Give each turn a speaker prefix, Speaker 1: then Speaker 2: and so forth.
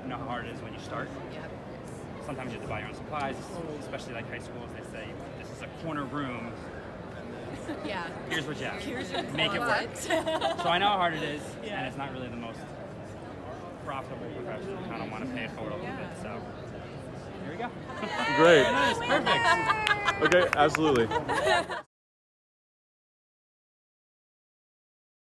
Speaker 1: know how hard it is when you start.
Speaker 2: Yep.
Speaker 1: Sometimes you have to buy your own supplies, especially like high schools. They say this is a corner room.
Speaker 2: Yeah.
Speaker 1: Here's what you have.
Speaker 2: Here's your
Speaker 1: Make it work. So I know how hard it is,
Speaker 2: Yeah.
Speaker 1: and it's not really the most profitable profession. I kind of want to pay it forward a little bit. So here we go.
Speaker 3: Great.
Speaker 1: Nice, perfect.
Speaker 3: Okay, absolutely.